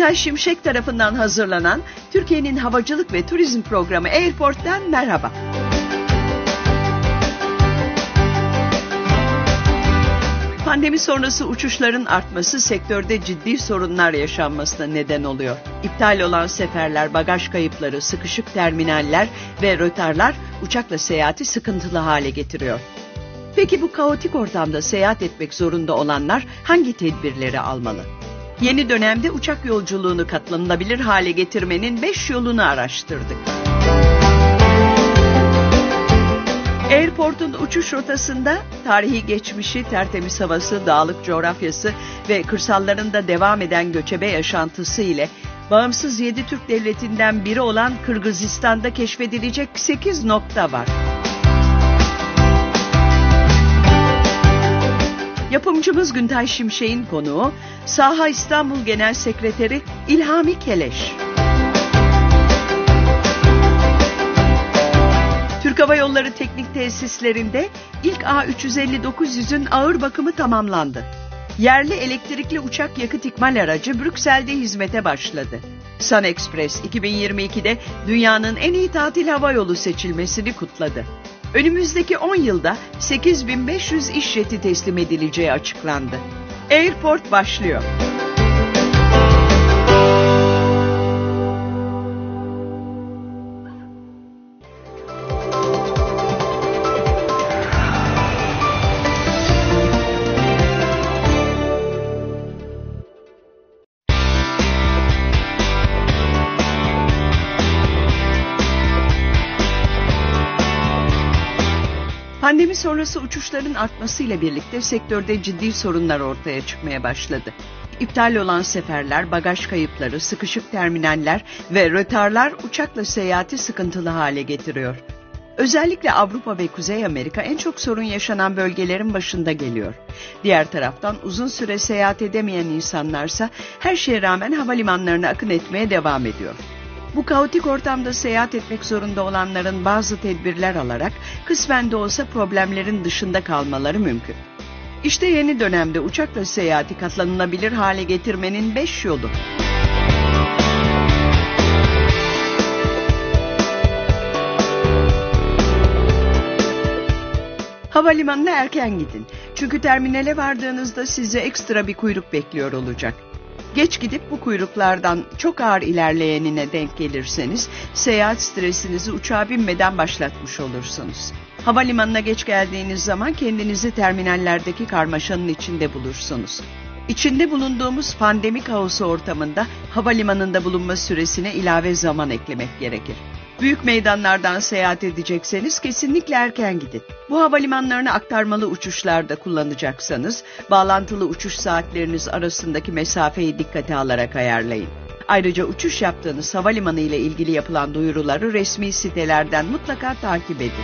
Güntay Şimşek tarafından hazırlanan Türkiye'nin havacılık ve turizm programı Airport'tan merhaba. Pandemi sonrası uçuşların artması sektörde ciddi sorunlar yaşanmasına neden oluyor. İptal olan seferler, bagaj kayıpları, sıkışık terminaller ve rötarlar uçakla seyahati sıkıntılı hale getiriyor. Peki bu kaotik ortamda seyahat etmek zorunda olanlar hangi tedbirleri almalı? Yeni dönemde uçak yolculuğunu katlanılabilir hale getirmenin 5 yolunu araştırdık. Airport'un uçuş rotasında tarihi geçmişi, tertemiz havası, dağlık coğrafyası ve kırsallarında devam eden göçebe yaşantısı ile bağımsız 7 Türk devletinden biri olan Kırgızistan'da keşfedilecek 8 nokta var. Yapımcımız Güntay Şimşek'in konuğu, Saha İstanbul Genel Sekreteri İlhami Keleş. Türk Hava Yolları teknik tesislerinde ilk A350-900'ün ağır bakımı tamamlandı. Yerli elektrikli uçak yakıt ikmal aracı Brüksel'de hizmete başladı. Sun Express 2022'de dünyanın en iyi tatil havayolu seçilmesini kutladı. Önümüzdeki 10 yılda 8500 iş jeti teslim edileceği açıklandı. Airport başlıyor. Pandemi sonrası uçuşların artmasıyla birlikte sektörde ciddi sorunlar ortaya çıkmaya başladı. İptal olan seferler, bagaj kayıpları, sıkışık terminaller ve rötarlar uçakla seyahati sıkıntılı hale getiriyor. Özellikle Avrupa ve Kuzey Amerika en çok sorun yaşanan bölgelerin başında geliyor. Diğer taraftan uzun süre seyahat edemeyen insanlarsa her şeye rağmen havalimanlarına akın etmeye devam ediyor. Bu kaotik ortamda seyahat etmek zorunda olanların bazı tedbirler alarak kısmen de olsa problemlerin dışında kalmaları mümkün. İşte yeni dönemde uçakla seyahati katlanılabilir hale getirmenin 5 yolu. Havalimanına erken gidin. Çünkü terminale vardığınızda size ekstra bir kuyruk bekliyor olacak. Geç gidip bu kuyruklardan çok ağır ilerleyenine denk gelirseniz seyahat stresinizi uçağa binmeden başlatmış olursunuz. Havalimanına geç geldiğiniz zaman kendinizi terminallerdeki karmaşanın içinde bulursunuz. İçinde bulunduğumuz pandemi kaosu ortamında havalimanında bulunma süresine ilave zaman eklemek gerekir. Büyük meydanlardan seyahat edecekseniz kesinlikle erken gidin. Bu havalimanlarını aktarmalı uçuşlarda kullanacaksanız bağlantılı uçuş saatleriniz arasındaki mesafeyi dikkate alarak ayarlayın. Ayrıca uçuş yaptığınız havalimanı ile ilgili yapılan duyuruları resmi sitelerden mutlaka takip edin.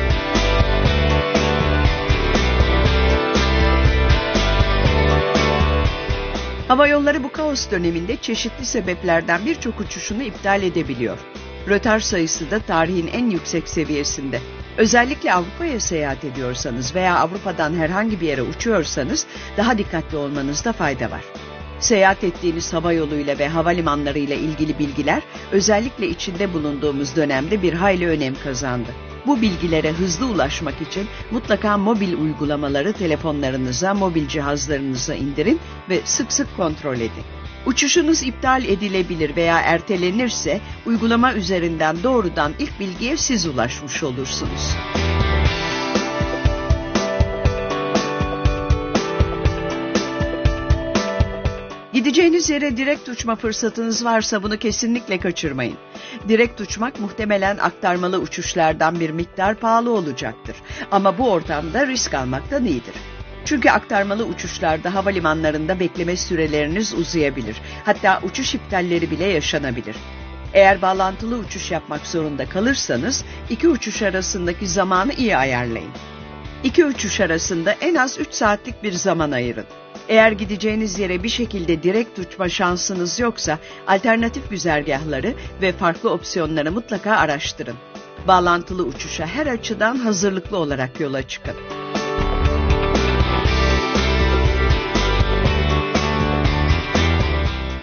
Hava yolları bu kaos döneminde çeşitli sebeplerden birçok uçuşunu iptal edebiliyor. Rötar sayısı da tarihin en yüksek seviyesinde. Özellikle Avrupa'ya seyahat ediyorsanız veya Avrupa'dan herhangi bir yere uçuyorsanız daha dikkatli olmanızda fayda var. Seyahat ettiğiniz hava yoluyla ve havalimanlarıyla ilgili bilgiler özellikle içinde bulunduğumuz dönemde bir hayli önem kazandı. Bu bilgilere hızlı ulaşmak için mutlaka mobil uygulamaları telefonlarınıza, mobil cihazlarınıza indirin ve sık sık kontrol edin. Uçuşunuz iptal edilebilir veya ertelenirse uygulama üzerinden doğrudan ilk bilgiye siz ulaşmış olursunuz. Gideceğiniz yere direkt uçma fırsatınız varsa bunu kesinlikle kaçırmayın. Direkt uçmak muhtemelen aktarmalı uçuşlardan bir miktar pahalı olacaktır. Ama bu ortamda risk almaktan iyidir. Çünkü aktarmalı uçuşlarda havalimanlarında bekleme süreleriniz uzayabilir. Hatta uçuş iptalleri bile yaşanabilir. Eğer bağlantılı uçuş yapmak zorunda kalırsanız iki uçuş arasındaki zamanı iyi ayarlayın. İki uçuş arasında en az 3 saatlik bir zaman ayırın. Eğer gideceğiniz yere bir şekilde direkt uçma şansınız yoksa alternatif güzergahları ve farklı opsiyonları mutlaka araştırın. Bağlantılı uçuşa her açıdan hazırlıklı olarak yola çıkın.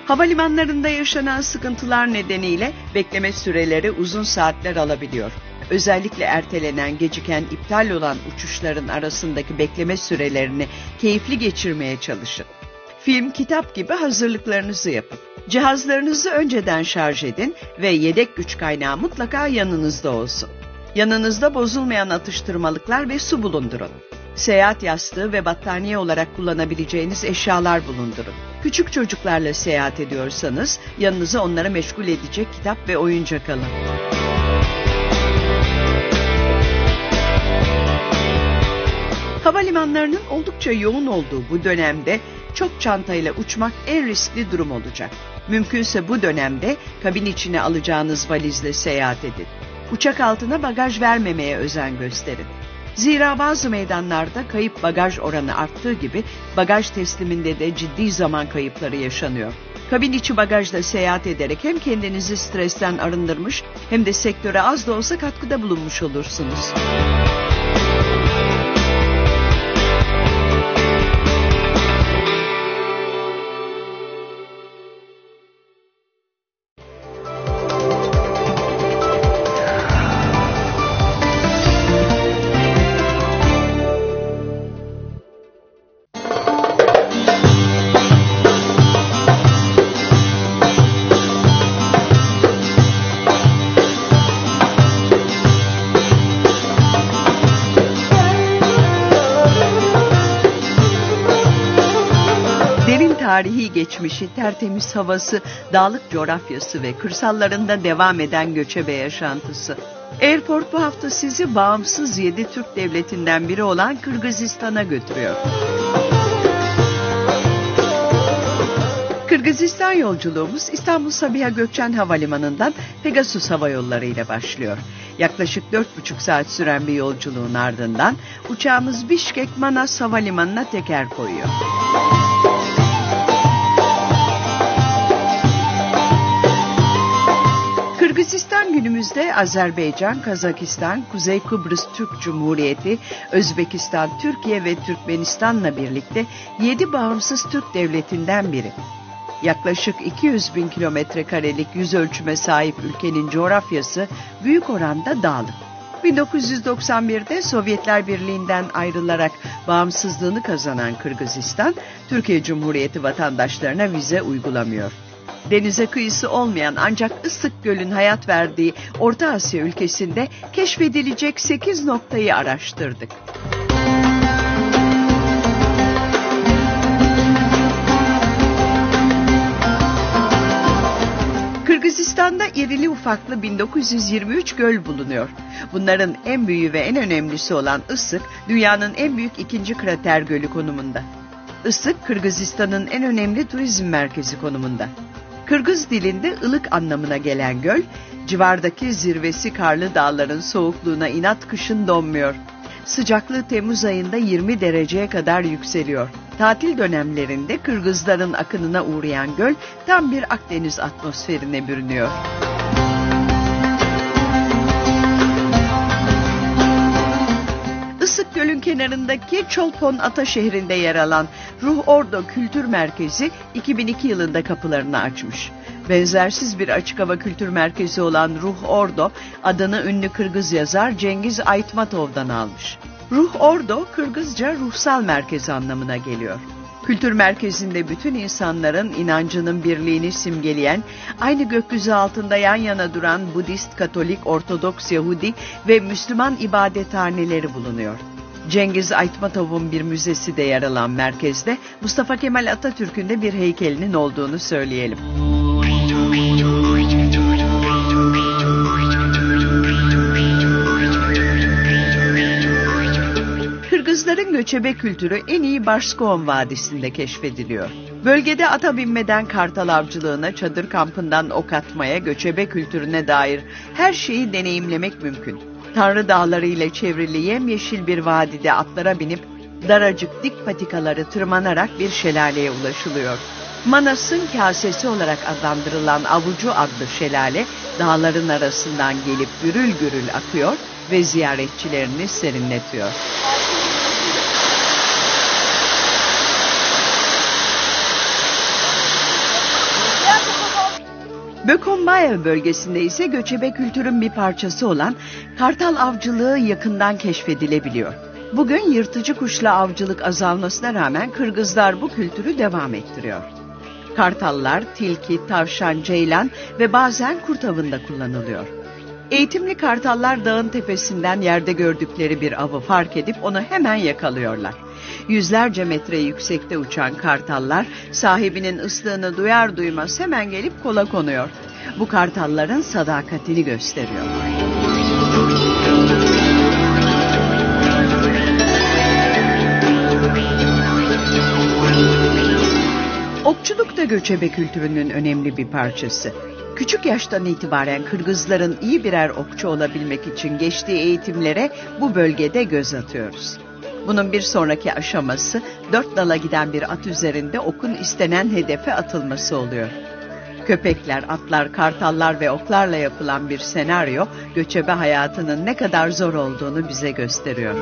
Havalimanlarında yaşanan sıkıntılar nedeniyle bekleme süreleri uzun saatler alabiliyor. Özellikle ertelenen, geciken, iptal olan uçuşların arasındaki bekleme sürelerini keyifli geçirmeye çalışın. Film, kitap gibi hazırlıklarınızı yapın. Cihazlarınızı önceden şarj edin ve yedek güç kaynağı mutlaka yanınızda olsun. Yanınızda bozulmayan atıştırmalıklar ve su bulundurun. Seyahat yastığı ve battaniye olarak kullanabileceğiniz eşyalar bulundurun. Küçük çocuklarla seyahat ediyorsanız yanınıza onları meşgul edecek kitap ve oyuncak alın. Havalimanlarının oldukça yoğun olduğu bu dönemde çok çantayla uçmak en riskli durum olacak. Mümkünse bu dönemde kabin içine alacağınız valizle seyahat edin. Uçak altına bagaj vermemeye özen gösterin. Zira bazı meydanlarda kayıp bagaj oranı arttığı gibi bagaj tesliminde de ciddi zaman kayıpları yaşanıyor. Kabin içi bagajla seyahat ederek hem kendinizi stresten arındırmış hem de sektöre az da olsa katkıda bulunmuş olursunuz. Tarihi geçmişi, tertemiz havası, dağlık coğrafyası ve kırsallarında devam eden göçebe yaşantısı. Airport bu hafta sizi bağımsız 7 Türk devletinden biri olan Kırgızistan'a götürüyor. Kırgızistan yolculuğumuz İstanbul Sabiha Gökçen Havalimanı'ndan Pegasus Hava Yolları ile başlıyor. Yaklaşık 4,5 saat süren bir yolculuğun ardından uçağımız Bişkek-Manas Havalimanı'na teker koyuyor. Kırgızistan günümüzde Azerbaycan, Kazakistan, Kuzey Kıbrıs Türk Cumhuriyeti, Özbekistan, Türkiye ve Türkmenistan'la birlikte 7 bağımsız Türk devletinden biri. Yaklaşık 200 bin kilometre karelik yüz ölçüme sahip ülkenin coğrafyası büyük oranda dağlık. 1991'de Sovyetler Birliği'nden ayrılarak bağımsızlığını kazanan Kırgızistan, Türkiye Cumhuriyeti vatandaşlarına vize uygulamıyor. Denize kıyısı olmayan ancak Issık Göl'ün hayat verdiği Orta Asya ülkesinde keşfedilecek 8 noktayı araştırdık. Kırgızistan'da irili ufaklı 1923 göl bulunuyor. Bunların en büyüğü ve en önemlisi olan Issık, dünyanın en büyük ikinci krater gölü konumunda. Issık, Kırgızistan'ın en önemli turizm merkezi konumunda. Kırgız dilinde ılık anlamına gelen göl, civardaki zirvesi karlı dağların soğukluğuna inat kışın donmuyor. Sıcaklığı Temmuz ayında 20 dereceye kadar yükseliyor. Tatil dönemlerinde Kırgızların akınına uğrayan göl tam bir Akdeniz atmosferine bürünüyor. Issık Göl'ün kenarındaki Çolpon Ata şehrinde yer alan Ruh Ordo Kültür Merkezi 2002 yılında kapılarını açmış. Benzersiz bir açık hava kültür merkezi olan Ruh Ordo adını ünlü Kırgız yazar Cengiz Aytmatov'dan almış. Ruh Ordo Kırgızca ruhsal merkez anlamına geliyor. Kültür merkezinde bütün insanların inancının birliğini simgeleyen, aynı gökyüzü altında yan yana duran Budist, Katolik, Ortodoks, Yahudi ve Müslüman ibadethaneleri bulunuyor. Cengiz Aytmatov'un bir müzesi de yer alan merkezde Mustafa Kemal Atatürk'ün de bir heykelinin olduğunu söyleyelim. Kırgızların göçebe kültürü en iyi Barskoğan Vadisi'nde keşfediliyor. Bölgede ata binmeden kartal avcılığına, çadır kampından ok atmaya, göçebe kültürüne dair her şeyi deneyimlemek mümkün. Tanrı Dağları ile çevrili yemyeşil bir vadide atlara binip daracık dik patikaları tırmanarak bir şelaleye ulaşılıyor. Manas'ın kasesi olarak adlandırılan Avucu adlı şelale dağların arasından gelip gürül gürül akıyor ve ziyaretçilerini serinletiyor. Bökombayev bölgesinde ise göçebe kültürün bir parçası olan kartal avcılığı yakından keşfedilebiliyor. Bugün yırtıcı kuşla avcılık azalmasına rağmen Kırgızlar bu kültürü devam ettiriyor. Kartallar, tilki, tavşan, ceylan ve bazen kurt avında kullanılıyor. Eğitimli kartallar dağın tepesinden yerde gördükleri bir avı fark edip onu hemen yakalıyorlar. Yüzlerce metre yüksekte uçan kartallar sahibinin ıslığını duyar duymaz hemen gelip kola konuyor. Bu kartalların sadakatini gösteriyor. Okçuluk da göçebe kültürünün önemli bir parçası. Küçük yaştan itibaren Kırgızların iyi birer okçu olabilmek için geçtiği eğitimlere bu bölgede göz atıyoruz. Bunun bir sonraki aşaması 4 nala giden bir at üzerinde okun istenen hedefe atılması oluyor. Köpekler, atlar, kartallar ve oklarla yapılan bir senaryo göçebe hayatının ne kadar zor olduğunu bize gösteriyor.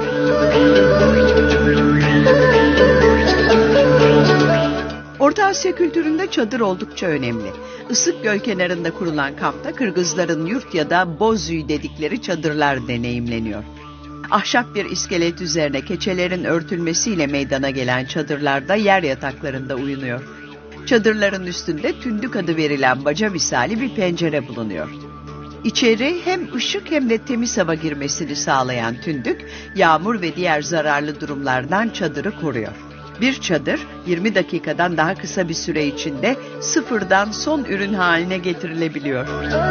Orta Asya kültüründe çadır oldukça önemli. Isık göl kenarında kurulan kampta Kırgızların yurt ya da bozüy dedikleri çadırlar deneyimleniyor. Ahşap bir iskelet üzerine keçelerin örtülmesiyle meydana gelen çadırlarda yer yataklarında uyunuyor. Çadırların üstünde tündük adı verilen baca misali bir pencere bulunuyor. İçeri hem ışık hem de temiz hava girmesini sağlayan tündük, yağmur ve diğer zararlı durumlardan çadırı koruyor. Bir çadır 20 dakikadan daha kısa bir süre içinde sıfırdan son ürün haline getirilebiliyor.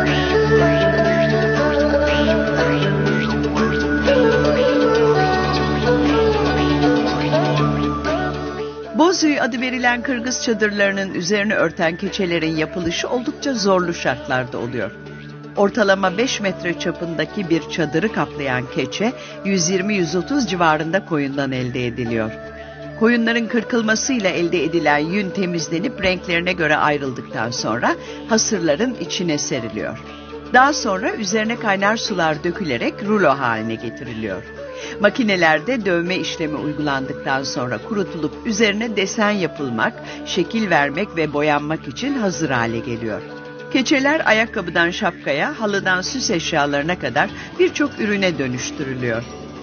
Bozüy adı verilen Kırgız çadırlarının üzerini örten keçelerin yapılışı oldukça zorlu şartlarda oluyor. Ortalama 5 metre çapındaki bir çadırı kaplayan keçe 120-130 civarında koyundan elde ediliyor. Koyunların kırkılmasıyla elde edilen yün temizlenip renklerine göre ayrıldıktan sonra hasırların içine seriliyor. Daha sonra üzerine kaynar sular dökülerek rulo haline getiriliyor. Makinelerde dövme işlemi uygulandıktan sonra kurutulup üzerine desen yapılmak, şekil vermek ve boyanmak için hazır hale geliyor. Keçeler ayakkabıdan şapkaya, halıdan süs eşyalarına kadar birçok ürüne dönüştürülüyor.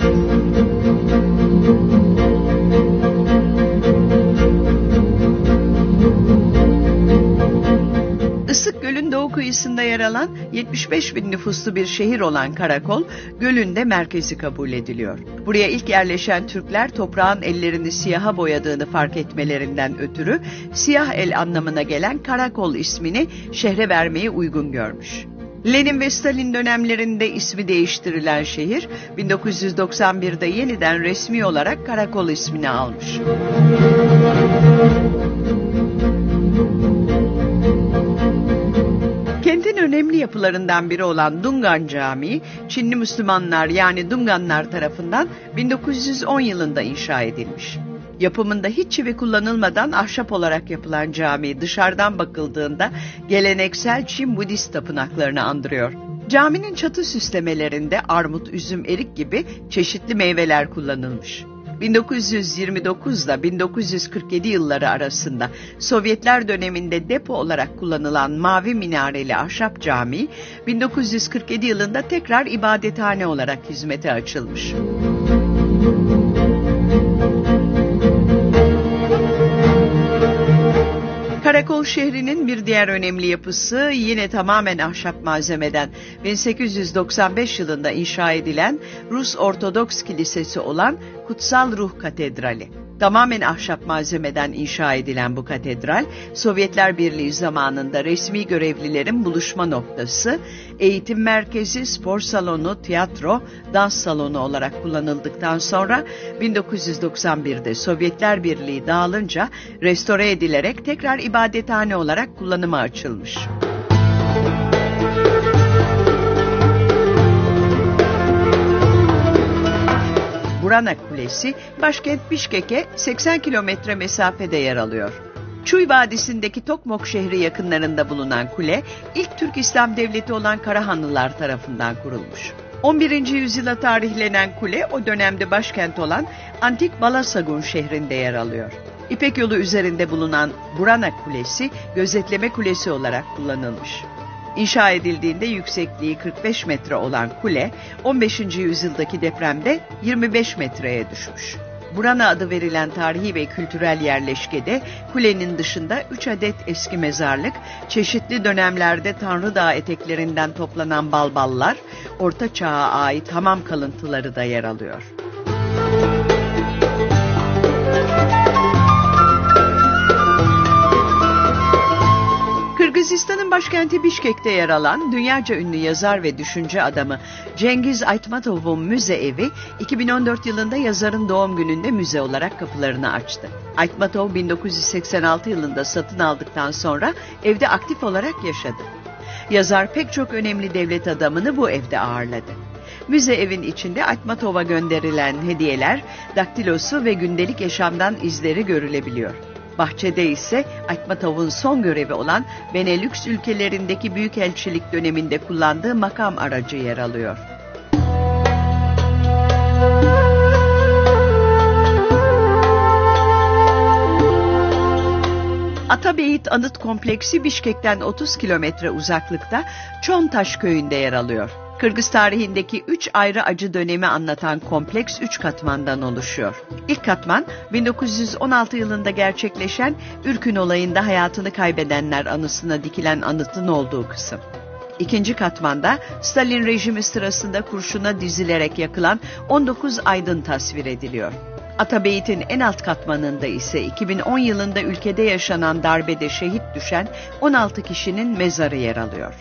Isık Göl'ün doğu kıyısında yer alan 75 bin nüfuslu bir şehir olan Karakol, gölün de merkezi kabul ediliyor. Buraya ilk yerleşen Türkler toprağın ellerini siyaha boyadığını fark etmelerinden ötürü siyah el anlamına gelen Karakol ismini şehre vermeyi uygun görmüş. Lenin ve Stalin dönemlerinde ismi değiştirilen şehir 1991'de yeniden resmi olarak Karakol ismini almış. Kentin önemli yapılarından biri olan Dungan Camii, Çinli Müslümanlar yani Dunganlar tarafından 1910 yılında inşa edilmiş. Yapımında hiç çivi kullanılmadan ahşap olarak yapılan cami dışarıdan bakıldığında geleneksel Çin Budist tapınaklarını andırıyor. Caminin çatı süslemelerinde armut, üzüm, erik gibi çeşitli meyveler kullanılmış. 1929 ile 1947 yılları arasında Sovyetler döneminde depo olarak kullanılan mavi minareli ahşap cami 1947 yılında tekrar ibadethane olarak hizmete açılmış. Karakol şehrinin bir diğer önemli yapısı yine tamamen ahşap malzemeden 1895 yılında inşa edilen Rus Ortodoks Kilisesi olan Kutsal Ruh Katedrali. Tamamen ahşap malzemeden inşa edilen bu katedral, Sovyetler Birliği zamanında resmi görevlilerin buluşma noktası, eğitim merkezi, spor salonu, tiyatro, dans salonu olarak kullanıldıktan sonra 1991'de Sovyetler Birliği dağılınca restore edilerek tekrar ibadethane olarak kullanıma açılmış. Burana Kulesi, başkent Bişkek'e 80 kilometre mesafede yer alıyor. Çuy Vadisi'ndeki Tokmok şehri yakınlarında bulunan kule, ilk Türk İslam Devleti olan Karahanlılar tarafından kurulmuş. 11. yüzyıla tarihlenen kule, o dönemde başkent olan antik Balasagun şehrinde yer alıyor. İpek yolu üzerinde bulunan Burana Kulesi, gözetleme kulesi olarak kullanılmış. İnşa edildiğinde yüksekliği 45 metre olan kule 15. yüzyıldaki depremde 25 metreye düşmüş. Burana adı verilen tarihi ve kültürel yerleşkede kulenin dışında 3 adet eski mezarlık, çeşitli dönemlerde Tanrı Dağı eteklerinden toplanan balballar, Orta Çağ'a ait hamam kalıntıları da yer alıyor. Kırgızistan'ın başkenti Bişkek'te yer alan dünyaca ünlü yazar ve düşünce adamı Cengiz Aytmatov'un müze evi 2014 yılında yazarın doğum gününde müze olarak kapılarını açtı. Aytmatov 1986 yılında satın aldıktan sonra evde aktif olarak yaşadı. Yazar pek çok önemli devlet adamını bu evde ağırladı. Müze evin içinde Aytmatov'a gönderilen hediyeler, daktilosu ve gündelik yaşamdan izleri görülebiliyor. Bahçede ise Aytmatov'un son görevi olan Benelux ülkelerindeki büyükelçilik döneminde kullandığı makam aracı yer alıyor. Atabeyit Anıt Kompleksi Bişkek'ten 30 kilometre uzaklıkta Çontaş köyünde yer alıyor. Kırgız tarihindeki 3 ayrı acı dönemi anlatan kompleks 3 katmandan oluşuyor. İlk katman 1916 yılında gerçekleşen Ürkün olayında hayatını kaybedenler anısına dikilen anıtın olduğu kısım. İkinci katmanda Stalin rejimi sırasında kurşuna dizilerek yakılan 19 aydın tasvir ediliyor. Atabeyit'in en alt katmanında ise 2010 yılında ülkede yaşanan darbede şehit düşen 16 kişinin mezarı yer alıyor.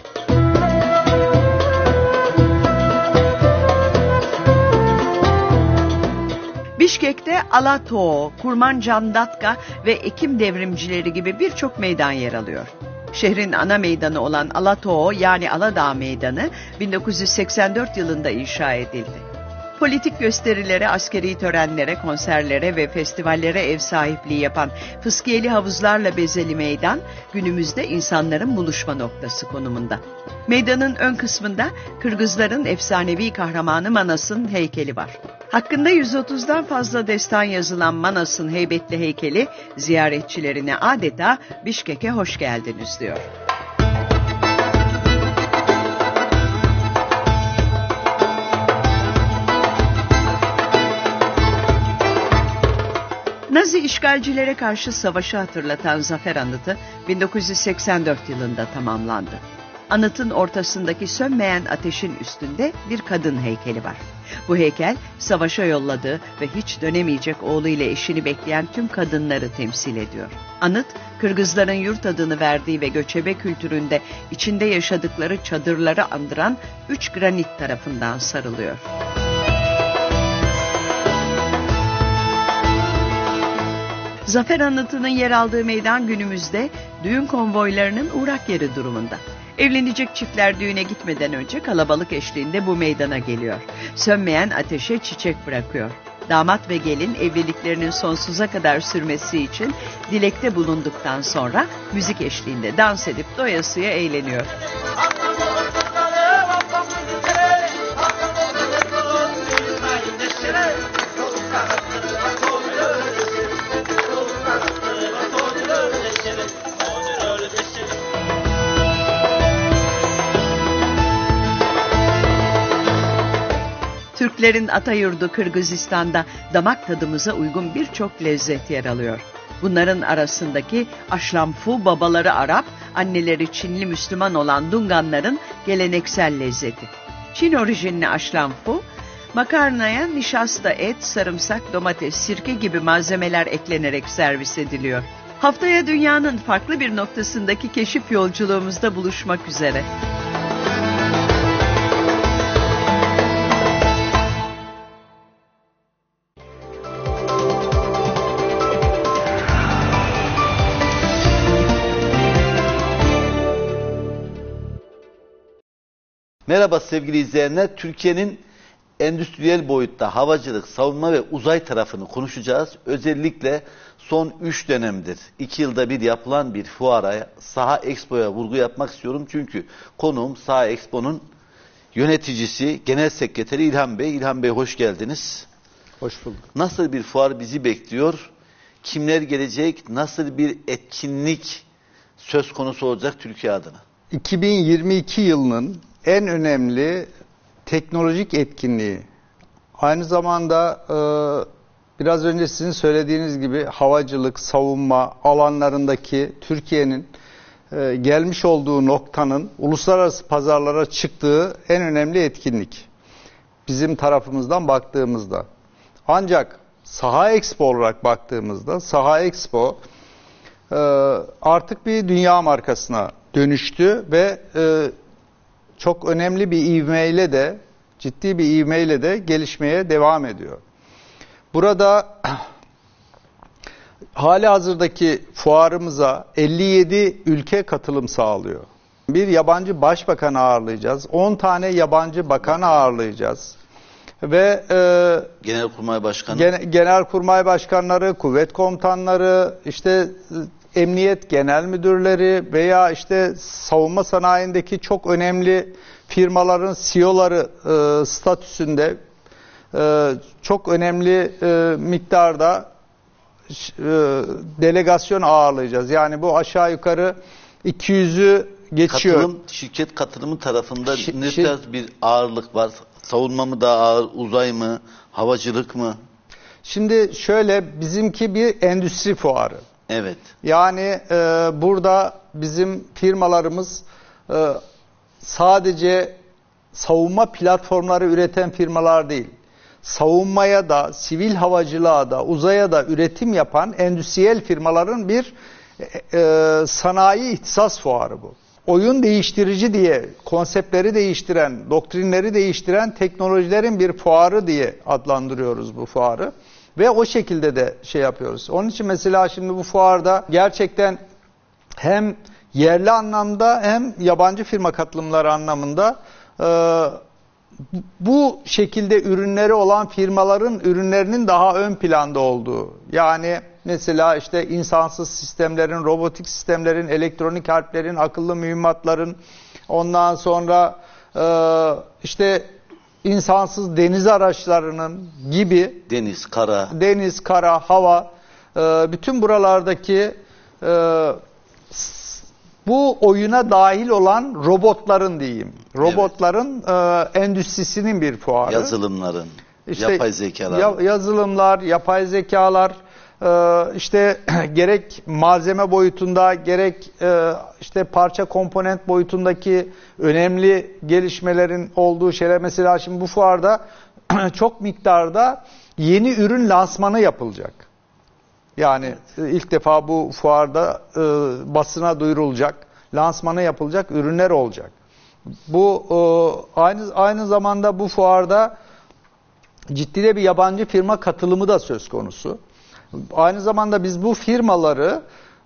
Bişkek'te Alatoo, Kurmancandatka ve Ekim devrimcileri gibi birçok meydan yer alıyor. Şehrin ana meydanı olan Alatoo yani Aladağ Meydanı 1984 yılında inşa edildi. Politik gösterilere, askeri törenlere, konserlere ve festivallere ev sahipliği yapan fıskiyeli havuzlarla bezeli meydan günümüzde insanların buluşma noktası konumunda. Meydanın ön kısmında Kırgızların efsanevi kahramanı Manas'ın heykeli var. Hakkında 130'dan fazla destan yazılan Manas'ın heybetli heykeli ziyaretçilerine adeta Bişkek'e hoş geldiniz diyor. Nazi işgalcilere karşı savaşı hatırlatan Zafer Anıtı 1984 yılında tamamlandı. Anıtın ortasındaki sönmeyen ateşin üstünde bir kadın heykeli var. Bu heykel savaşa yolladığı ve hiç dönemeyecek oğluyla eşini bekleyen tüm kadınları temsil ediyor. Anıt, Kırgızların yurt adını verdiği ve göçebe kültüründe içinde yaşadıkları çadırları andıran 3 granit tarafından sarılıyor. Zafer Anıtı'nın yer aldığı meydan günümüzde düğün konvoylarının uğrak yeri durumunda. Evlenecek çiftler düğüne gitmeden önce kalabalık eşliğinde bu meydana geliyor. Sönmeyen ateşe çiçek bırakıyor. Damat ve gelin evliliklerinin sonsuza kadar sürmesi için dilekte bulunduktan sonra müzik eşliğinde dans edip doyasıya eğleniyor. Türklerin atayurdu Kırgızistan'da damak tadımıza uygun birçok lezzet yer alıyor. Bunların arasındaki aşlamfu babaları Arap, anneleri Çinli Müslüman olan Dunganların geleneksel lezzeti. Çin orijinli aşlamfu, makarnaya nişasta, et, sarımsak, domates, sirke gibi malzemeler eklenerek servis ediliyor. Haftaya dünyanın farklı bir noktasındaki keşif yolculuğumuzda buluşmak üzere. Merhaba sevgili izleyenler. Türkiye'nin endüstriyel boyutta havacılık, savunma ve uzay tarafını konuşacağız. Özellikle son 3 dönemdir 2 yılda bir yapılan bir fuara, Saha Expo'ya vurgu yapmak istiyorum. Çünkü konuğum Saha Expo'nun yöneticisi, genel sekreteri İlhan Bey. İlhan Bey hoş geldiniz. Hoş bulduk. Nasıl bir fuar bizi bekliyor? Kimler gelecek? Nasıl bir etkinlik söz konusu olacak Türkiye adına? 2022 yılının en önemli teknolojik etkinliği. Aynı zamanda biraz önce sizin söylediğiniz gibi havacılık, savunma alanlarındaki Türkiye'nin gelmiş olduğu noktanın uluslararası pazarlara çıktığı en önemli etkinlik. Bizim tarafımızdan baktığımızda. Ancak Saha Expo olarak baktığımızda Saha Expo artık bir dünya markasına dönüştü ve çok önemli bir ivmeyle de, ciddi bir ivmeyle de gelişmeye devam ediyor. Burada hali hazırdaki fuarımıza 57 ülke katılım sağlıyor. Bir yabancı başbakan ağırlayacağız. 10 tane yabancı bakan ağırlayacağız. Ve Genelkurmay Başkanı, Genelkurmay Başkanları, kuvvet komutanları, işte emniyet genel müdürleri veya işte savunma sanayindeki çok önemli firmaların CEO'ları statüsünde çok önemli miktarda delegasyon ağırlayacağız. Yani bu aşağı yukarı 200'ü geçiyor. Şirket katılımı tarafında ne tarz bir ağırlık var? Savunma mı daha ağır, uzay mı, havacılık mı? Şimdi şöyle, bizimki bir endüstri fuarı. Evet. Yani burada bizim firmalarımız sadece savunma platformları üreten firmalar değil. Savunmaya da, sivil havacılığa da, uzaya da üretim yapan endüstriyel firmaların bir sanayi ihtisas fuarı bu. Oyun değiştirici diye, konseptleri değiştiren, doktrinleri değiştiren teknolojilerin bir fuarı diye adlandırıyoruz bu fuarı. Ve o şekilde de şey yapıyoruz. Onun için mesela şimdi bu fuarda gerçekten hem yerli anlamda hem yabancı firma katılımları anlamında bu şekilde ürünleri olan firmaların ürünlerinin daha ön planda olduğu. Yani mesela işte insansız sistemlerin, robotik sistemlerin, elektronik harplerin, akıllı mühimmatların, ondan sonra işte insansız deniz araçlarının gibi deniz, kara, hava, bütün buralardaki bu oyuna dahil olan robotların diyeyim. Robotların endüstrisinin bir fuarı. Yazılımların, işte, yapay zekalar. Yazılımlar, yapay zekalar, işte gerek malzeme boyutunda gerek işte parça komponent boyutundaki önemli gelişmelerin olduğu şeyler. Mesela şimdi bu fuarda çok miktarda yeni ürün lansmanı yapılacak. Yani ilk defa bu fuarda basına duyurulacak, lansmanı yapılacak ürünler olacak. Bu aynı zamanda bu fuarda ciddi de bir yabancı firma katılımı da söz konusu. Aynı zamanda biz bu firmaları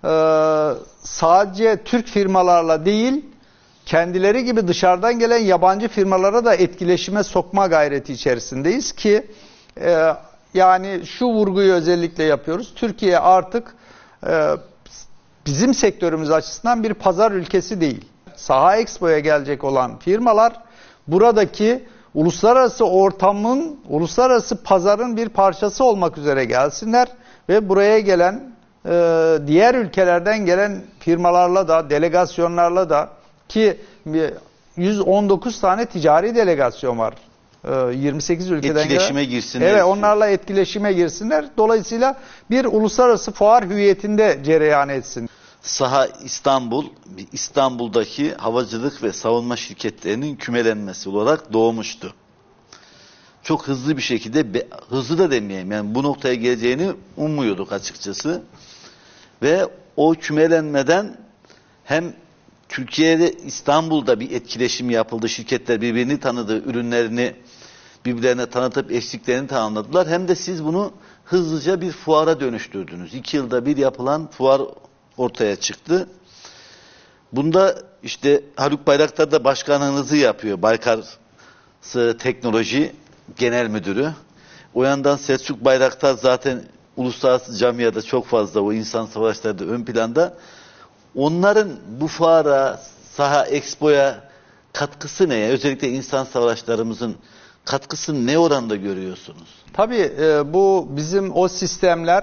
sadece Türk firmalarla değil, kendileri gibi dışarıdan gelen yabancı firmalara da etkileşime sokma gayreti içerisindeyiz ki yani şu vurguyu özellikle yapıyoruz. Türkiye artık bizim sektörümüz açısından bir pazar ülkesi değil. Saha Expo'ya gelecek olan firmalar buradaki uluslararası ortamın, uluslararası pazarın bir parçası olmak üzere gelsinler ve buraya gelen diğer ülkelerden gelen firmalarla da, delegasyonlarla da, ki 119 tane ticari delegasyon var. 28 ülkeden etkileşime girsinler. Evet, onlarla etkileşime girsinler. Dolayısıyla bir uluslararası fuar hüviyetinde cereyan etsin. Saha İstanbul, İstanbul'daki havacılık ve savunma şirketlerinin kümelenmesi olarak doğmuştu. Çok hızlı bir şekilde, hızlı da demeyeyim, yani bu noktaya geleceğini ummuyorduk açıkçası. Ve o kümelenmeden hem Türkiye'de, İstanbul'da bir etkileşim yapıldı. Şirketler birbirini tanıdı, ürünlerini birbirlerine tanıtıp eşliklerini tamamladılar. Hem de siz bunu hızlıca bir fuara dönüştürdünüz. 2 yılda bir yapılan fuar ortaya çıktı. Bunda işte Haluk Bayraktar da başkanlığınızı yapıyor. Baykar Teknoloji Genel Müdürü. O yandan Selçuk Bayraktar zaten uluslararası camiada çok fazla o insan savaşlarda ön planda. Onların bu fuara, Saha Expo'ya katkısı ne? Özellikle insan savaşlarımızın katkısını ne oranda görüyorsunuz? Tabii bu bizim o sistemler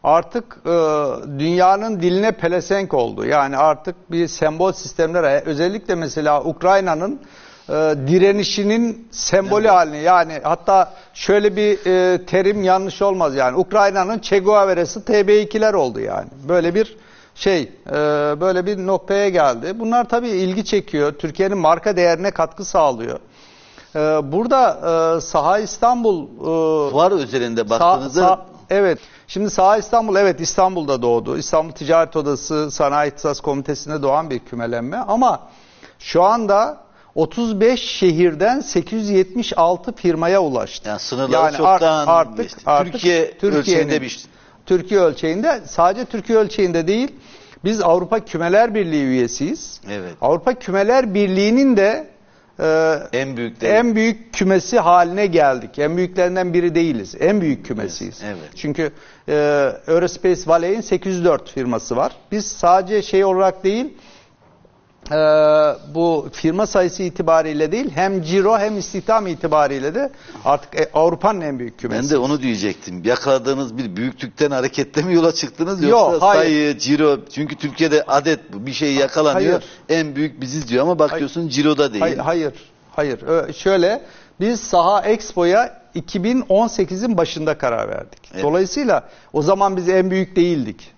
artık dünyanın diline pelesenk oldu. Yani artık bir sembol sistemlere, özellikle mesela Ukrayna'nın direnişinin sembolü haline, yani hatta şöyle bir terim yanlış olmaz, yani Ukrayna'nın Che Guevara'sı TB2'ler oldu yani. Böyle bir böyle bir noktaya geldi. Bunlar tabii ilgi çekiyor. Türkiye'nin marka değerine katkı sağlıyor. Burada Saha İstanbul fuar özelinde baktığınızda evet. Şimdi Saha İstanbul, evet, İstanbul'da doğdu. İstanbul Ticaret Odası Sanayi İhtisas Komitesi'nde doğan bir kümelenme, ama şu anda 35 şehirden 876 firmaya ulaştı. Yani sınırları çoktan geçti. Türkiye ölçeğinde bir Türkiye ölçeğinde, sadece Türkiye ölçeğinde değil. Biz Avrupa Kümeler Birliği üyesiyiz. Evet. Avrupa Kümeler Birliği'nin de en büyük kümesi haline geldik. En büyüklerinden biri değiliz. En büyük kümesiyiz. Evet. Çünkü Eurospace Valley'in 804 firması var. Biz sadece şey olarak değil, bu firma sayısı itibariyle değil, hem ciro hem istihdam itibariyle de artık Avrupa'nın en büyük kümesi. Ben de onu diyecektim. Yakaladığınız bir büyüklükten hareketle mi yola çıktınız, yoksa sayı, ciro? Çünkü Türkiye'de adet bu. Bir şey yakalanıyor. Hayır. En büyük biziz diyor ama bakıyorsun ciroda değil. Hayır. Şöyle, biz Saha Expo'ya 2018'in başında karar verdik. Evet. Dolayısıyla o zaman biz en büyük değildik.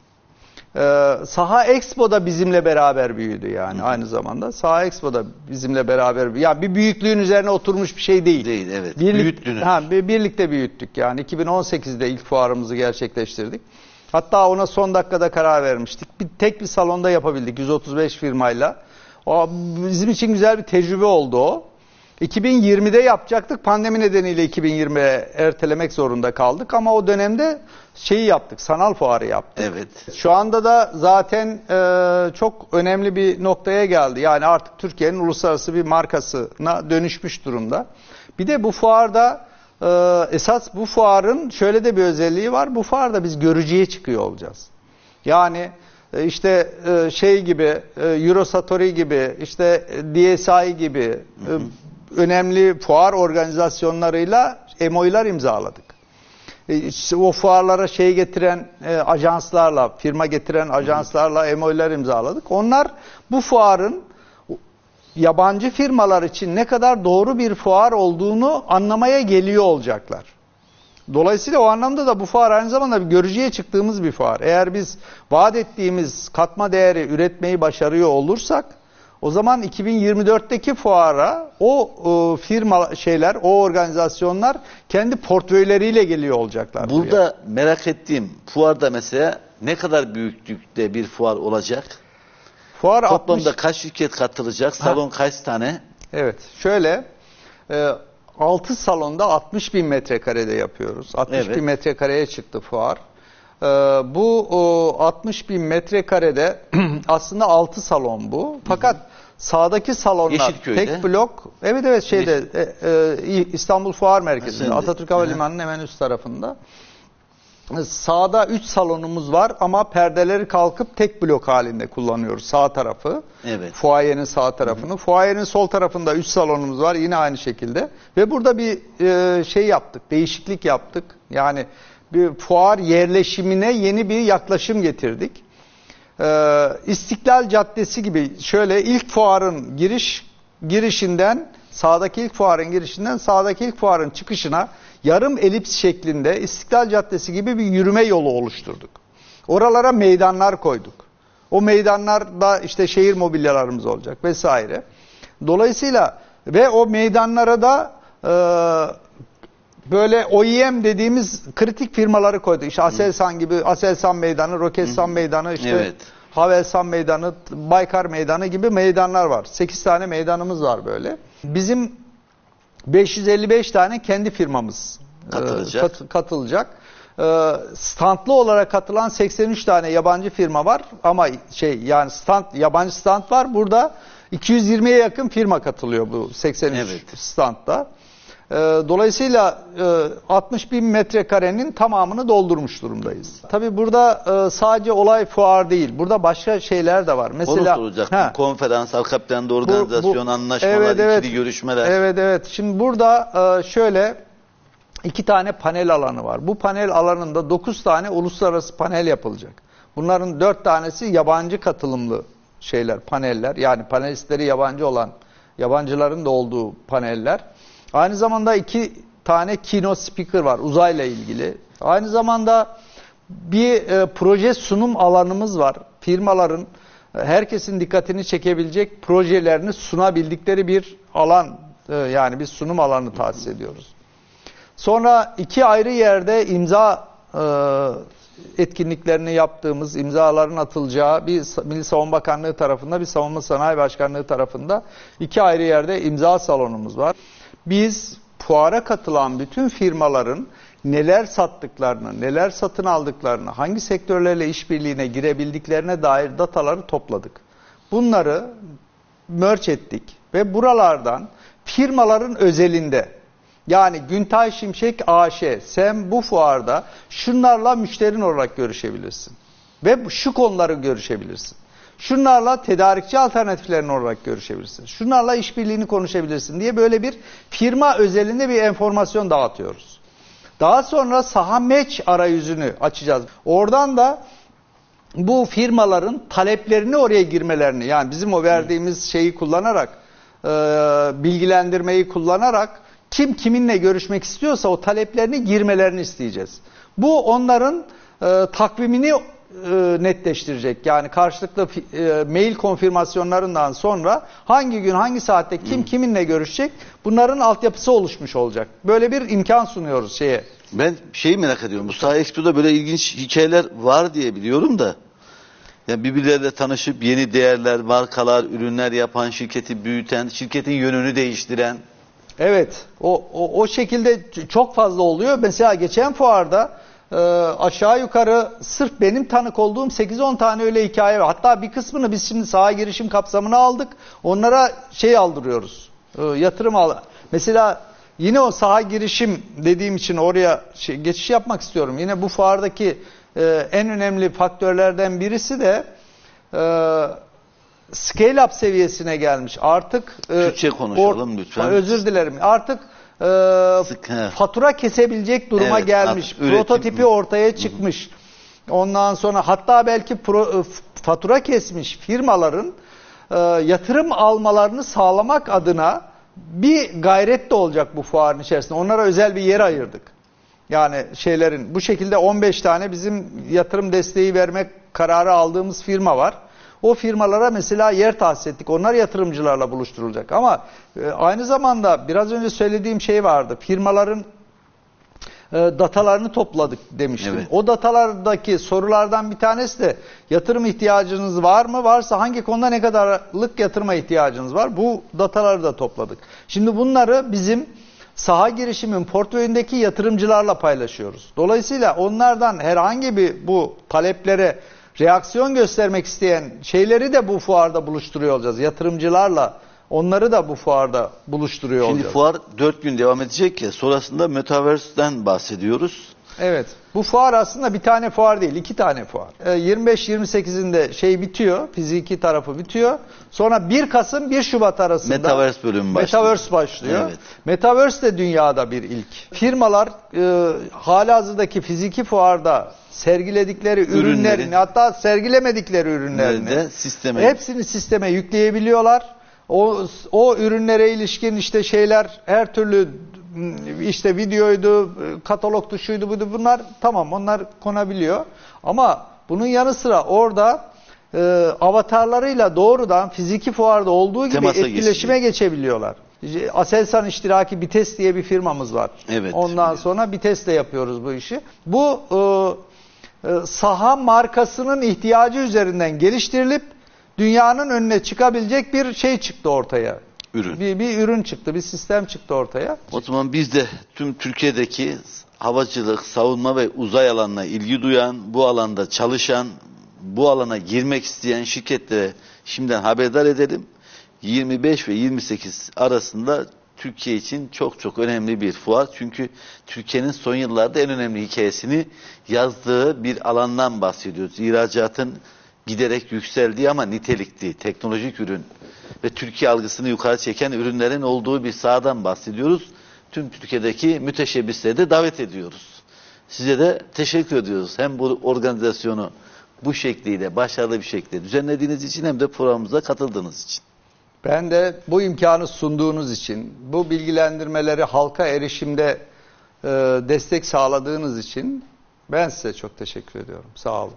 Saha Expo da bizimle beraber büyüdü yani. Aynı zamanda Saha Expo da bizimle beraber büyüdü. Yani bir büyüklüğün üzerine oturmuş bir şey değil. Değil, evet. Büyüttünüz. Birlikte büyüttük yani. 2018'de ilk fuarımızı gerçekleştirdik. Hatta ona son dakikada karar vermiştik. Tek bir salonda yapabildik 135 firmayla. Bizim için güzel bir tecrübe oldu o. 2020'de yapacaktık. Pandemi nedeniyle 2020'ye ertelemek zorunda kaldık, ama o dönemde şeyi yaptık, sanal fuarı yaptık. Evet. Şu anda da zaten çok önemli bir noktaya geldi. Yani artık Türkiye'nin uluslararası bir markasına dönüşmüş durumda. Bir de bu fuarda esas bu fuarın şöyle de bir özelliği var. Bu fuarda biz görücüye çıkıyor olacağız. Yani işte şey gibi, Eurosatori gibi, işte DSI gibi önemli fuar organizasyonlarıyla MOU'lar imzaladık. O fuarlara getiren ajanslarla, firma getiren ajanslarla MOU'lar imzaladık. Onlar bu fuarın yabancı firmalar için ne kadar doğru bir fuar olduğunu anlamaya geliyor olacaklar. Dolayısıyla o anlamda da bu fuar aynı zamanda bir görücüye çıktığımız bir fuar. Eğer biz vaat ettiğimiz katma değeri üretmeyi başarıyor olursak, o zaman 2024'teki fuara o o organizasyonlar kendi portföyleriyle geliyor olacaklar. Burada merak ettiğim, fuarda mesela ne kadar büyüklükte bir fuar olacak? Fuar toplamda kaç şirket katılacak? Salon kaç tane? Evet, şöyle 6 salonda 60 bin metrekarede yapıyoruz. 60 bin metrekareye çıktı fuar. Bu 60 bin metrekarede aslında 6 salon bu. Fakat sağdaki salonlar tek blok. Evet İstanbul Fuar Merkezi'nde, Atatürk Havalimanı'nın hemen üst tarafında. Sağda 3 salonumuz var ama perdeleri kalkıp tek blok halinde kullanıyoruz sağ tarafı. Evet. Fuayenin sağ tarafını. Fuayenin sol tarafında 3 salonumuz var yine aynı şekilde. Ve burada bir yaptık, değişiklik yaptık. Yani bir fuar yerleşimine yeni bir yaklaşım getirdik. İstiklal Caddesi gibi, şöyle ilk fuarın girişinden, sağdaki ilk fuarın çıkışına yarım elips şeklinde İstiklal Caddesi gibi bir yürüme yolu oluşturduk. Oralara meydanlar koyduk. O meydanlarda işte şehir mobilyalarımız olacak vesaire. Dolayısıyla ve o meydanlara da böyle OEM dediğimiz kritik firmaları koyduk. İşte Aselsan gibi, Aselsan Meydanı, Roketsan Meydanı, işte Havelsan Meydanı, Baykar Meydanı gibi meydanlar var. 8 tane meydanımız var böyle. Bizim 555 tane kendi firmamız katılacak. Standlı olarak katılan 83 tane yabancı firma var ama yani yabancı stand var. Burada 220'ye yakın firma katılıyor bu 83 standda. Dolayısıyla 60 bin metrekarenin tamamını doldurmuş durumdayız. Tabii burada sadece olay fuar değil. Burada başka şeyler de var. Mesela onu soracaktım. Konferans, arka planda organizasyon, anlaşmalar, ikili görüşmeler. Evet. Şimdi burada şöyle 2 tane panel alanı var. Bu panel alanında 9 tane uluslararası panel yapılacak. Bunların 4 tanesi yabancı katılımlı paneller. Yani panelistleri yabancı olan, yabancıların da olduğu paneller. Aynı zamanda 2 tane keynote speaker var uzayla ilgili. Aynı zamanda bir proje sunum alanımız var. Firmaların herkesin dikkatini çekebilecek projelerini sunabildikleri bir alan, yani bir sunum alanı tahsis ediyoruz. Sonra 2 ayrı yerde imza etkinliklerini yaptığımız, imzaların atılacağı bir Milli Savunma Bakanlığı tarafında, bir Savunma Sanayi Başkanlığı tarafında 2 ayrı yerde imza salonumuz var. Biz fuara katılan bütün firmaların neler sattıklarını, neler satın aldıklarını, hangi sektörlerle işbirliğine girebildiklerine dair dataları topladık. Bunları merge ettik ve buralardan firmaların özelinde, yani Güntay Şimşek AŞ, sen bu fuarda şunlarla müşterin olarak görüşebilirsin ve şu konuları görüşebilirsin. Şunlarla tedarikçi alternatiflerin olarak görüşebilirsin. Şunlarla işbirliğini konuşabilirsin diye böyle bir firma özelinde bir enformasyon dağıtıyoruz. Daha sonra saha match arayüzünü açacağız. Oradan da bu firmaların taleplerini oraya girmelerini, yani bizim o verdiğimiz şeyi kullanarak, bilgilendirmeyi kullanarak kim kiminle görüşmek istiyorsa o taleplerini girmelerini isteyeceğiz. Bu onların takvimini netleştirecek. Yani karşılıklı mail konfirmasyonlarından sonra hangi gün hangi saatte kim kiminle görüşecek, bunların altyapısı oluşmuş olacak. Böyle bir imkan sunuyoruz şeye. Ben şeyi merak ediyorum. Bu Saha Expo'da böyle ilginç hikayeler var diye biliyorum da. Yani birbirleriyle tanışıp yeni değerler, markalar, ürünler yapan, şirketi büyüten, şirketin yönünü değiştiren. Evet. O şekilde çok fazla oluyor. Mesela geçen fuarda aşağı yukarı sırf benim tanık olduğum 8-10 tane öyle hikaye var. Hatta bir kısmını biz şimdi saha girişim kapsamına aldık. Onlara aldırıyoruz. Yatırım al. Mesela yine o saha girişim dediğim için oraya geçiş yapmak istiyorum. Yine bu fuardaki en önemli faktörlerden birisi de scale-up seviyesine gelmiş. Artık Türkçe konuşalım lütfen. Özür dilerim. Artık fatura kesebilecek duruma gelmiş. Prototipi ortaya çıkmış. Ondan sonra hatta belki fatura kesmiş firmaların yatırım almalarını sağlamak adına bir gayret de olacak bu fuarın içerisinde. Onlara özel bir yer ayırdık. Yani bu şekilde 15 tane bizim yatırım desteği vermek kararı aldığımız firma var. O firmalara mesela yer tahsis ettik. Onlar yatırımcılarla buluşturulacak. Ama aynı zamanda biraz önce söylediğim şey vardı. Firmaların datalarını topladık demiştim. Evet. O datalardaki sorulardan bir tanesi de yatırım ihtiyacınız var mı? Varsa hangi konuda ne kadarlık yatırıma ihtiyacınız var? Bu dataları da topladık. Şimdi bunları bizim saha girişimin portföyündeki yatırımcılarla paylaşıyoruz. Dolayısıyla onlardan herhangi bir bu taleplere reaksiyon göstermek isteyen şeyleri de bu fuarda buluşturuyor olacağız. Yatırımcılarla onları da bu fuarda buluşturuyor olacağız. Şimdi fuar 4 gün devam edecek ya, sonrasında Metaverse'den bahsediyoruz. Evet. Bu fuar aslında bir tane fuar değil, 2 tane fuar. 25-28'inde bitiyor, fiziki tarafı bitiyor. Sonra 1 Kasım 1 Şubat arasında Metaverse bölümü başlıyor. Metaverse başlıyor. Evet. Metaverse de dünyada bir ilk. Firmalar halihazırdaki fiziki fuarda sergiledikleri ürünlerini, hatta sergilemedikleri ürünlerini hepsini sisteme yükleyebiliyorlar. O ürünlere ilişkin her türlü videoydu, katalogdu, şuydu buydu, bunlar tamam, onlar konabiliyor. Ama bunun yanı sıra orada avatarlarıyla doğrudan fiziki fuarda olduğu gibi etkileşime geçebiliyorlar. Aselsan İştiraki Bites diye bir firmamız var. Evet. Ondan sonra Bites'le yapıyoruz bu işi. Bu saha markasının ihtiyacı üzerinden geliştirilip dünyanın önüne çıkabilecek bir çıktı ortaya. Ürün. Bir ürün çıktı, bir sistem çıktı ortaya. O zaman biz de tüm Türkiye'deki havacılık, savunma ve uzay alanına ilgi duyan, bu alanda çalışan, bu alana girmek isteyen şirketlere şimdiden haberdar edelim. 25 ve 28 arasında Türkiye için çok çok önemli bir fuar. Çünkü Türkiye'nin son yıllarda en önemli hikayesini yazdığı bir alandan bahsediyoruz. İhracatın giderek yükseldiği ama nitelikli, teknolojik ürün ve Türkiye algısını yukarı çeken ürünlerin olduğu bir sahadan bahsediyoruz. tüm Türkiye'deki müteşebbisleri de davet ediyoruz. Size de teşekkür ediyoruz. Hem bu organizasyonu bu şekliyle, başarılı bir şekilde düzenlediğiniz için hem de programımıza katıldığınız için. Ben de bu imkanı sunduğunuz için, bu bilgilendirmeleri halka erişimde destek sağladığınız için ben size çok teşekkür ediyorum. Sağ olun.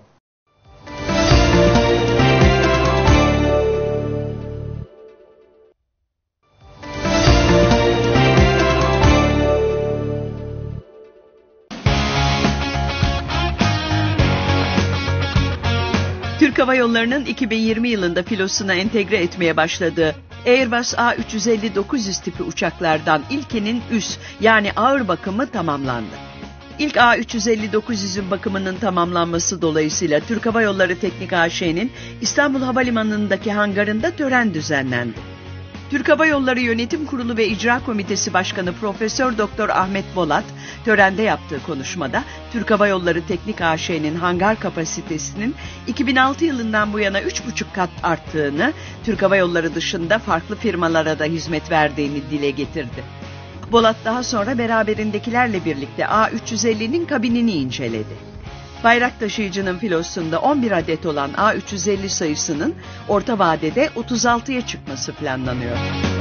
Türk Hava Yolları'nın 2020 yılında filosuna entegre etmeye başladığı Airbus A350-900 tipi uçaklardan ilkinin üs yani ağır bakımı tamamlandı. İlk A350-900'ün bakımının tamamlanması dolayısıyla Türk Hava Yolları Teknik AŞ'nin İstanbul Havalimanı'ndaki hangarında tören düzenlendi. Türk Hava Yolları Yönetim Kurulu ve İcra Komitesi Başkanı Profesör Doktor Ahmet Bolat törende yaptığı konuşmada Türk Hava Yolları Teknik AŞ'nin hangar kapasitesinin 2006 yılından bu yana 3,5 kat arttığını, Türk Hava Yolları dışında farklı firmalara da hizmet verdiğini dile getirdi. Bolat daha sonra beraberindekilerle birlikte A350'nin kabinini inceledi. Bayrak taşıyıcının filosunda 11 adet olan A350 sayısının orta vadede 36'ya çıkması planlanıyor.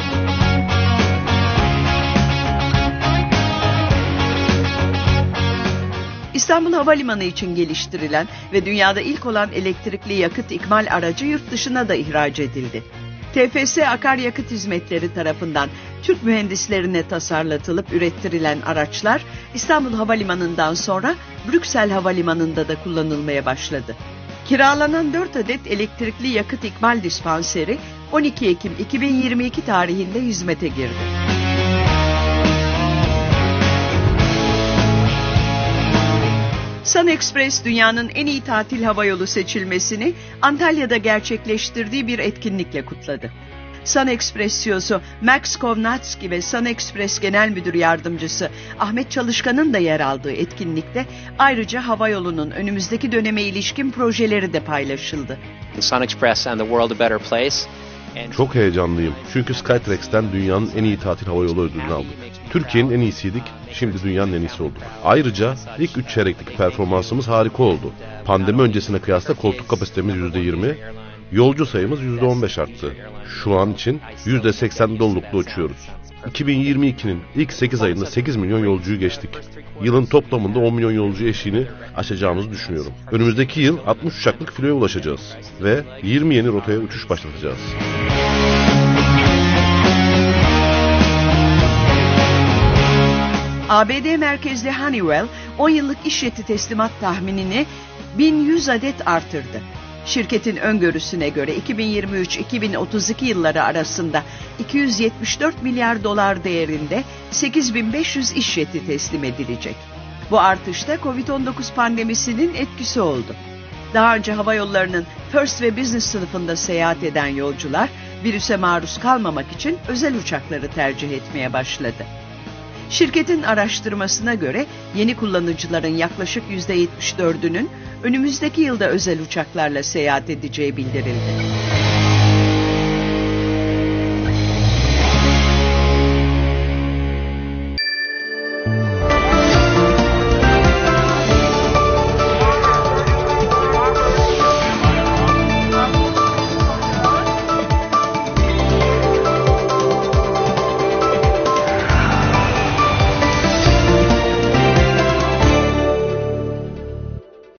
İstanbul Havalimanı için geliştirilen ve dünyada ilk olan elektrikli yakıt ikmal aracı yurt dışına da ihraç edildi. TFS Akaryakıt Hizmetleri tarafından Türk mühendislerine tasarlatılıp ürettirilen araçlar İstanbul Havalimanı'ndan sonra Brüksel Havalimanı'nda da kullanılmaya başladı. Kiralanan 4 adet elektrikli yakıt ikmal dispanseri 12 Ekim 2022 tarihinde hizmete girdi. SunExpress dünyanın en iyi tatil havayolu seçilmesini Antalya'da gerçekleştirdiği bir etkinlikle kutladı. SunExpress CEO'su Max Kovnatski ve SunExpress Genel Müdür Yardımcısı Ahmet Çalışkan'ın da yer aldığı etkinlikte ayrıca havayolunun önümüzdeki döneme ilişkin projeleri de paylaşıldı. SunExpress and the world a better place. Çok heyecanlıyım çünkü Skytrax'ten dünyanın en iyi tatil havayolu ödülünü aldık. Türkiye'nin en iyisiydik, şimdi dünyanın en iyisi olduk. Ayrıca ilk 3 çeyrekteki performansımız harika oldu. Pandemi öncesine kıyasla koltuk kapasitemiz %20, yolcu sayımız %15 arttı. Şu an için %80 dolulukla uçuyoruz. 2022'nin ilk 8 ayında 8 milyon yolcuyu geçtik. Yılın toplamında 10 milyon yolcu eşiğini aşacağımızı düşünüyorum. Önümüzdeki yıl 60 uçaklık filoya ulaşacağız ve 20 yeni rotaya uçuş başlatacağız. ABD merkezli Honeywell 10 yıllık iş yeti teslimat tahminini 1100 adet artırdı. Şirketin öngörüsüne göre 2023-2032 yılları arasında 274 milyar dolar değerinde 8500 iş jeti teslim edilecek. Bu artışta Covid-19 pandemisinin etkisi oldu. Daha önce havayollarının First ve Business sınıfında seyahat eden yolcular virüse maruz kalmamak için özel uçakları tercih etmeye başladı. Şirketin araştırmasına göre yeni kullanıcıların yaklaşık %74'ünün önümüzdeki yılda özel uçaklarla seyahat edeceği bildirildi.